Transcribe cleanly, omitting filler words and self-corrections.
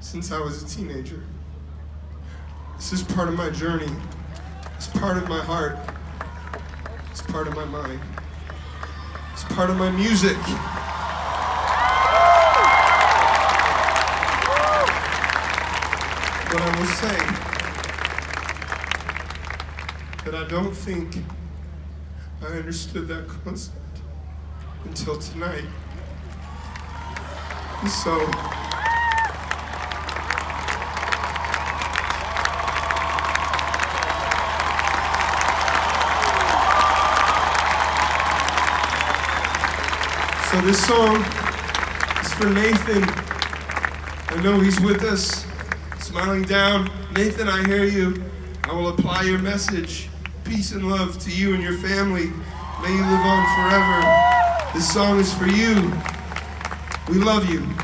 since I was a teenager. This is part of my journey. It's part of my heart. It's part of my mind. It's part of my music. But I will say that I don't think I understood that concept until tonight. And so, this song is for Nathan. I know he's with us, smiling down. Nathan, I hear you. I will apply your message. Peace and love to you and your family. May you live on forever. This song is for you. We love you.